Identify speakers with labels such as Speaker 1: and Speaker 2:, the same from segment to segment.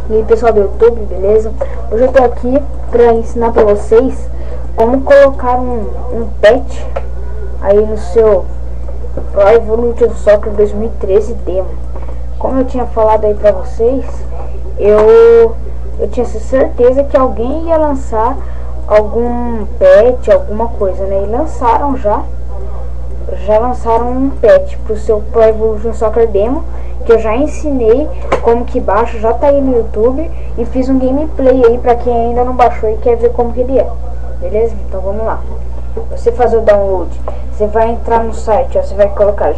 Speaker 1: E aí pessoal do YouTube, beleza? Hoje eu tô aqui pra ensinar pra vocês como colocar um pet aí no seu Pro Evolution Soccer 2013 demo. Como eu tinha falado aí pra vocês, eu tinha certeza que alguém ia lançar algum pet, alguma coisa, né? E lançaram já lançaram um patch pro seu Pro Evolution Soccer Demo, que eu já ensinei como que baixa, já tá aí no YouTube, e fiz um gameplay aí pra quem ainda não baixou e quer ver como que ele é, beleza? Então vamos lá. Você fazer o download, você vai entrar no site, ó, você vai colocar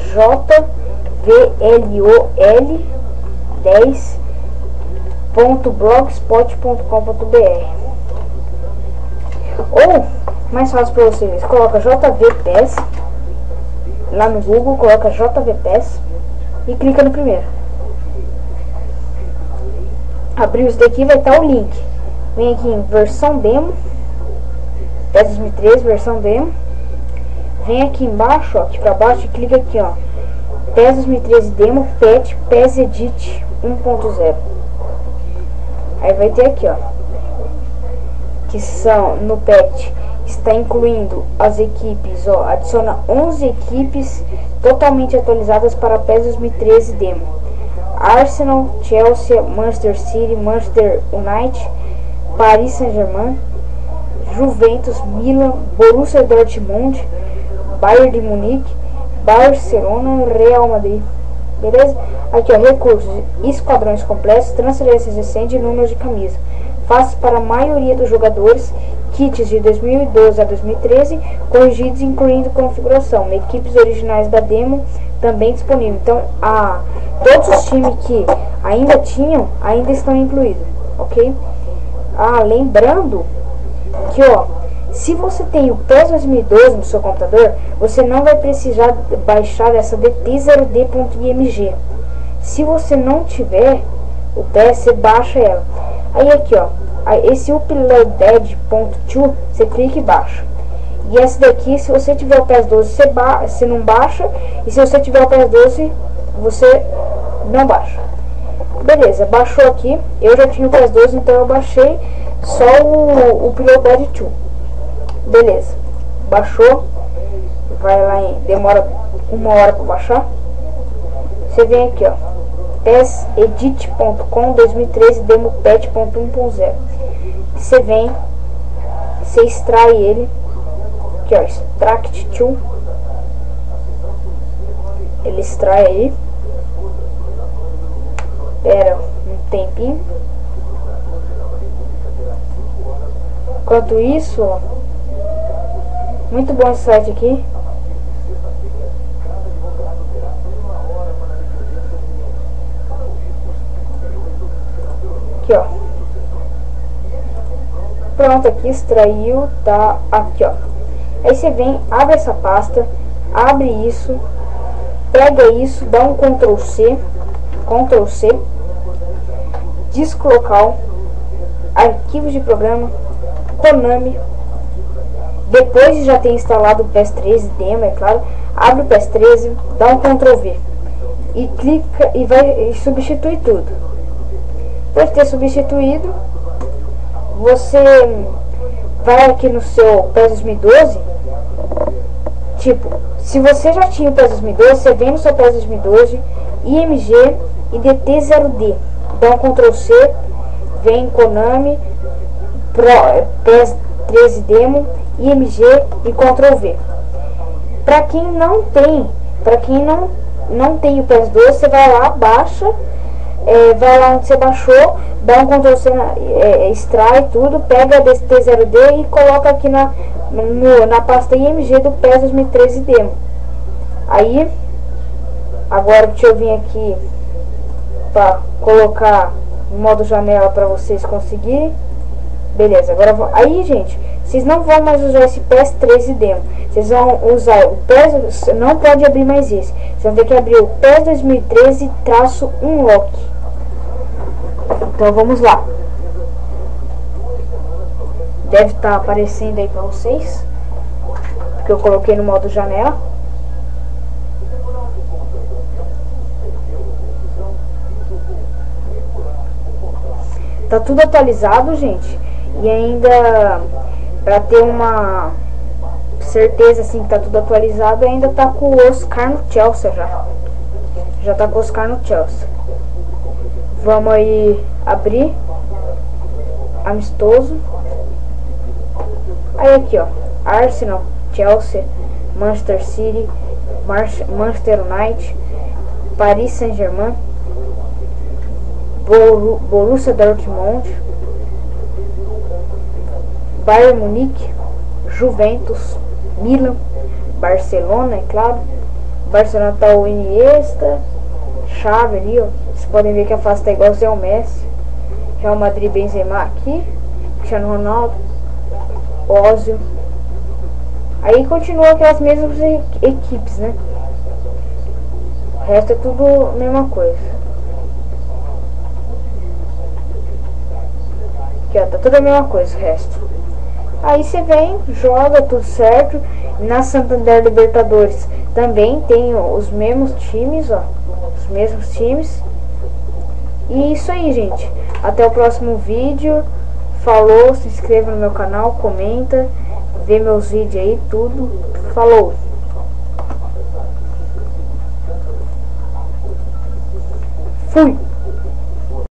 Speaker 1: jvlol10.blogspot.com.br, ou mais fácil para vocês, coloca JVPS lá no Google, coloca JVPS e clica no primeiro. Abriu isso daqui, vai estar o link. Vem aqui em versão demo, PES 2013 versão demo. Vem aqui embaixo, ó, aqui pra baixo, e clica aqui, ó, PES 2013 demo patch PES Edit 1.0. Aí vai ter aqui, ó, que são no patch, está incluindo as equipes, ó, adiciona 11 equipes totalmente atualizadas para PES 2013 demo: Arsenal, Chelsea, Manchester City, Manchester United, Paris Saint-Germain, Juventus, Milan, Borussia Dortmund, Bayern de Munique, Barcelona, Real Madrid. Beleza? Aqui, ó, recursos: esquadrões completos, transferências recentes e números de camisa, fáceis para a maioria dos jogadores, kits de 2012 a 2013, corrigidos incluindo configuração, equipes originais da demo também disponível. Então, todos os times que ainda tinham, ainda estão incluídos, ok? Lembrando que, ó, se você tem o PES 2012 no seu computador, você não vai precisar baixar essa dt0d.img. Se você não tiver o PES, você baixa ela. Aí aqui, ó, esse uploaded.to, você clica e baixa. E essa daqui, se você tiver o PES 12, você não baixa. E se você tiver o PES 12, você não baixa. Beleza, baixou aqui. Eu já tinha o PES 12, então eu baixei só o uploaded.to. Beleza, baixou. Vai lá demora 1 hora para baixar. Você vem aqui, ó, PESedit.com 2013 demo patch.1.0. Você vem, você extrai ele aqui, ó, extract to, ele extrai aí. Espera um tempinho. Enquanto isso, ó, muito bom esse site aqui. Aqui, ó, pronto, aqui extraiu, tá aqui, ó. Aí você vem, abre essa pasta, abre isso, pega isso, dá um Ctrl C, disco local, arquivos de programa, Konami. Depois de já ter instalado o PES 13 demo, é claro, abre o PES 13, dá um Ctrl V e clica e vai substituir tudo. Depois de ter substituído, você vai aqui no seu PES 2012. Tipo, se você já tinha o PES 2012, você vem no seu PES 2012, IMG e DT0D, dá um Ctrl C, vem Konami, PES 13 demo, IMG e Ctrl V. Para quem não tem, não tem o PES 12, você vai lá, baixa, vai lá onde você baixou, dá um Ctrl C, extrai tudo, pega a DT0D e coloca aqui na pasta IMG do PES 2013 demo. Aí, agora deixa eu vir aqui para colocar no modo janela para vocês conseguirem. Beleza, agora aí, gente, vocês não vão mais usar esse PES 13 demo. Vocês vão usar o PES, não pode abrir mais esse. Vocês vão ter que abrir o PES 2013-unlock. Então vamos lá. Deve estar aparecendo aí para vocês, porque eu coloquei no modo janela. Tá tudo atualizado, gente. E ainda, pra ter uma certeza assim que tá tudo atualizado, ainda tá com o Oscar no Chelsea já. Já tá com o Oscar no Chelsea. Vamos aí abrir. Amistoso. Aí aqui, ó. Arsenal, Chelsea, Manchester City, Manchester United, Paris Saint-Germain, Borussia Dortmund, Bayern Munique, Juventus, Milan, Barcelona, é claro. Barcelona tá o Iniesta, Xavi ali, ó. Vocês podem ver que a face tá igual ao Messi. Real Madrid, Benzema aqui, Cristiano Ronaldo, Ozil. Aí continua aquelas mesmas equipes, né? O resto é tudo a mesma coisa. Aqui, ó, tá tudo a mesma coisa o resto. Aí você vem, joga tudo certo. Na Santander Libertadores também tem os mesmos times, ó. Os mesmos times. E isso aí, gente. Até o próximo vídeo. Falou, se inscreva no meu canal, comenta, vê meus vídeos aí, tudo. Falou. Fui.